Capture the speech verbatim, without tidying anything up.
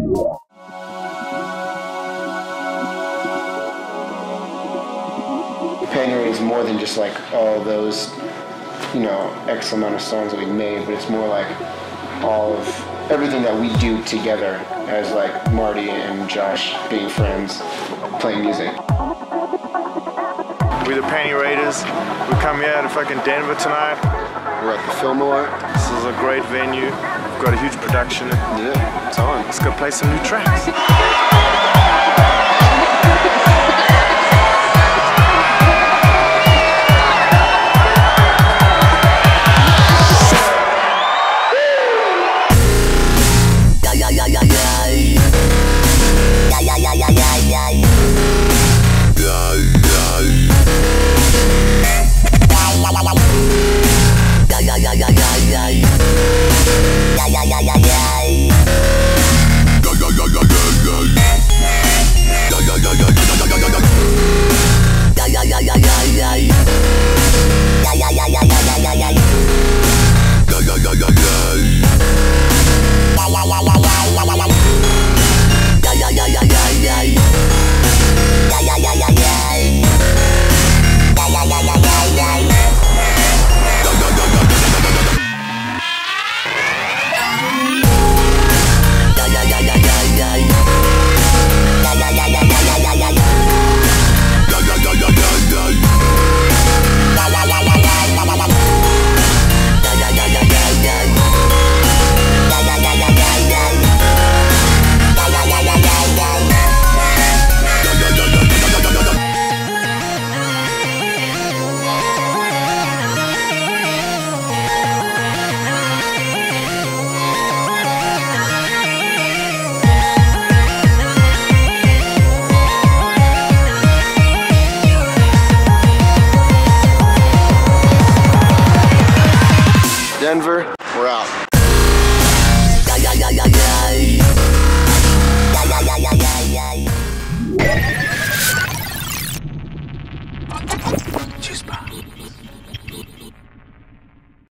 Pioneer is more than just like all those, you know, X amount of songs that we made, but it's more like all of everything that we do together as like Marty and Josh being friends, playing music. We're the Panty Raiders. We come here to fucking Denver tonight. We're at the Fillmore. This is a great venue. We've got a huge production. Yeah, it's on. Let's go play some new tracks. Denver, we're out. Yeah, yeah, yeah, yeah, yeah.